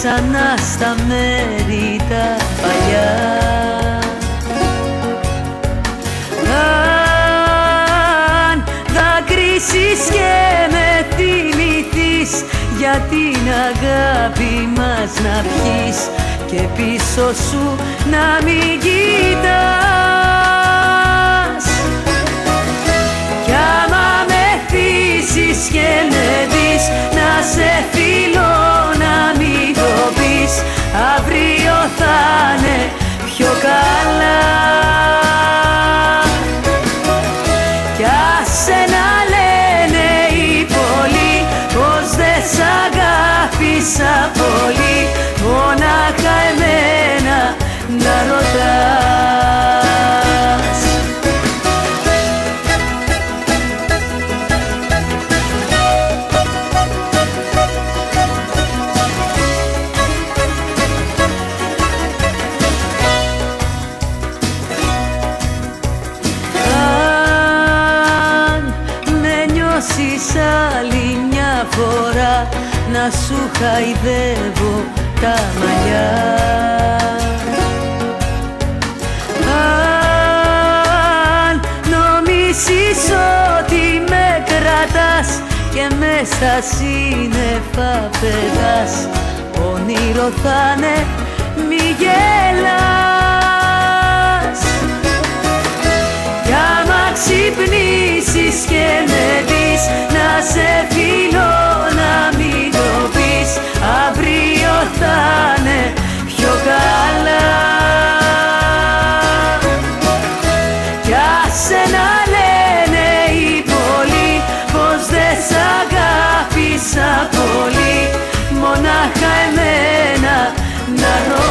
ξανά στα μέρη τα παλιά. Αν δακρύσεις και με θυμηθείς, για την αγάπη μας να πιείς και πίσω σου να μην κοιτάς. Κι άμα με θύσεις και με δεις, να σε φιλώ να μην το πεις, αύριο θα είναι πιο καλά. Κι άσε να λένε οι πολλοί πως δεν σ' αγάπησα πολύ, μονάχα εμένα να ρωτάς. Αν με νιώσεις άλλη μια φορά, να σου χαϊδεύω τα μαλλιά. Αν νομίσεις ότι με κρατάς και μες στα σύννεφα πετάς, όνειρο θα είναι μη γελάς. Κι άμα ξυπνήσεις και με δεις, να σε φιλώ να μην το πεις, αύριο θα είναι πιο καλά. Κι άσε να λένε οι πολλοί πως δεν σ' αγάπησα πολύ, μονάχα εμένα να ρωτάς.